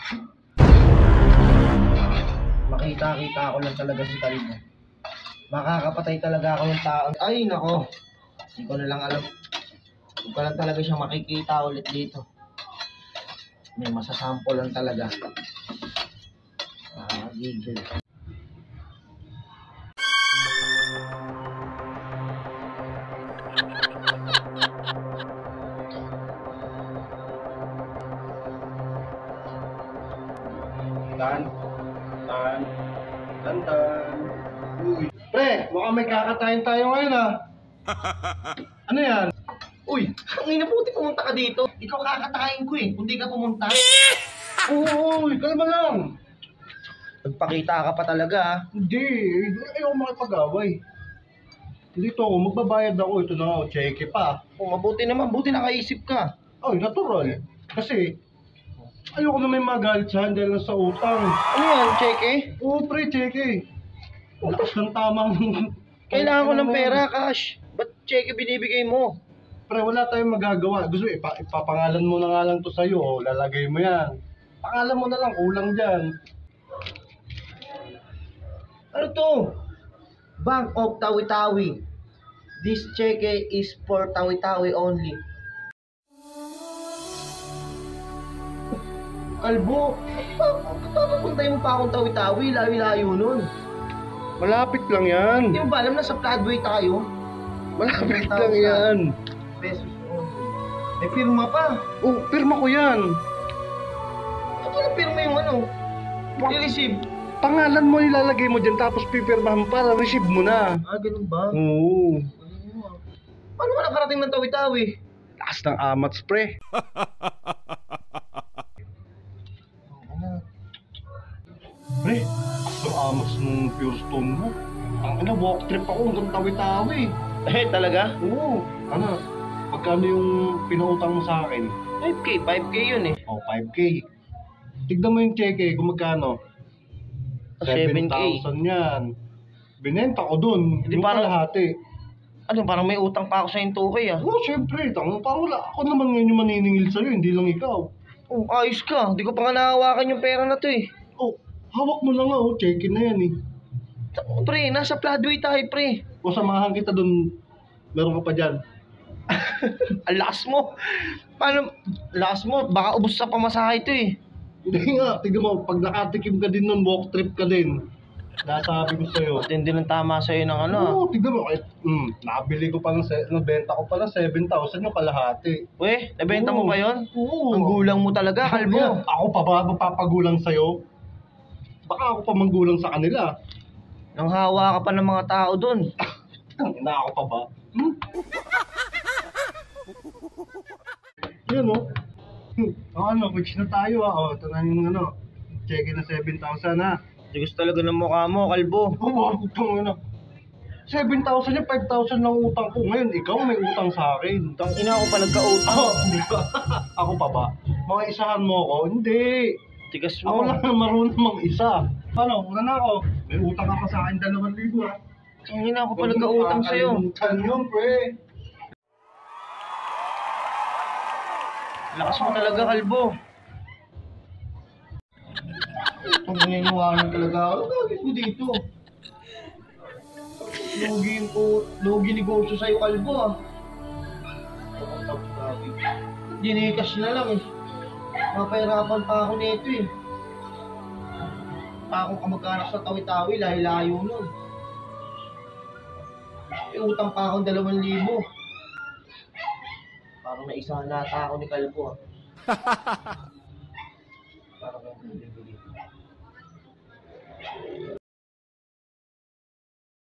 Makita-kita ko lang talaga si Kalbo. Makakapatay talaga ako ng tao. Ay, nako. Hindi ko na lang alam. Hindi ko lang talaga siya makikita ulit dito. May masasample lang talaga. Gigil. Tan. Uy. Pre, mukhang may kakatayin tayo ngayon ah. Ano yan? Uy, ang ina puti pumunta ka dito. Ikaw kakatayin ko eh, kung di ka pumunta. Uy, kalma lang. Nagpakita ka pa talaga ah. Hindi, ayaw makipag-away. Dito ako, magbabayad ako. Ito na ako, cheque pa. Kung mabuti naman, buti nakaisip ka. Ay, natural. Kasi, ayoko na may magalit sa akin dahil sa utang. Ano yan, cheque? Oo, pre, cheque. Utas ng tamang... Kailangan ko ng pera, cash. Ba't cheque binibigay mo? Pre, wala tayong magagawa. Gusto ipapangalan mo na nga lang to sa'yo. Lalagay mo yan. Pangalan mo na lang, kulang dyan. Ano to? Bank of Tawi-Tawi. This cheque is for Tawi-Tawi only. Kalbo, papapuntayin mo pa akong Tawi-Tawi, layo-layo nun. Malapit lang yan. Hindi mo ba alam na sa Floodway tayo? Malapit lang yan. Pesos only. May firma pa. Oh, pirma ko yan. Ito na firma yung ano? I-receive. Pangalan mo ilalagay mo dyan tapos pipirmahan para receive mo na. Ganun ba? Oo. Paano ka nakarating ng Tawi-Tawi? Lakas ng amats, pre. Pre, ang amats ng pure stone mo. Ang ina, walk trip ako hanggang Tawi-Tawi. Talaga? Oo. Ano, pagkano yung pinautang mo sa akin? 5K yun eh. Oh, 5K. Tignan mo yung cheque kung magkano. 7K. 7,000 yan. Binenta ko dun. Hindi Yung parang- kalahati. Ano, parang may utang pa ako sa yung 2K ah. Oo, syempre. Parang wala. Ako naman ngayon yung maniningil sa'yo, hindi lang ikaw. Oh, ayos ka. Hindi ko pa nga nahawakan yung pera na to eh. Oh, hawak mo lang nga. Oh, check-in na yan eh. Pre, nasa Floodway tayo pre. O samahan kita dun. Meron ka pa dyan. Ang lakas mo. Paano? Lakas mo. Baka ubos sa pamasahe ito eh. Hindi nga. Tignan mo, pag nakatikim ka din nun, walk trip ka din. Nasabi ko sa'yo. Hindi ng tama sa'yo ng ano ah. Oo, tignan mo. Nabili ko pa ng, nabenta ko pa ng 7,000 yung kalahati. Weh, nabenta mo Oo. ba yun? Oo. Ang gulang mo talaga, kalbo. Ako pa ba mapapagulang sa'yo? Baka ako pa manggulang sa kanila. Nang hawa ka pa ng mga tao doon. Na ako pa ba? Yan o. Ano, which na tayo ah. O, ito na yung ano. Check na 7,000 ha. Tigas talaga ng mukha mo, kalbo. Oo, utang ano. 7,000 yung 5,000 lang utang ko. Ngayon, ikaw may utang sa akin. Tang ina ko pa nagkautang. Hindi ba? Ako pa ba? Mga isahan mo ako? Hindi. Tigas Ako mo. lang ang marunong mang isa. Ano, una na ako. May utang ka pa sa akin 2,000 ha. Tang ina ko pa nagkautang sa'yo. Kalimutan yun, pre. Lakas mo talaga, kalbo. Pag nangyayuwanan talaga ako, gagawin mo dito. Lugi negosyo sa'yo, kalbo ah. Dinikas na lang eh. Mapahirapan pa ako nito eh. Pa akong kamag-anak sa Tawi-Tawi, layo-layo nun. May utang pa akong 2,000. Parang naisahan nata ako ni Kalbo ah. Parang may bibili.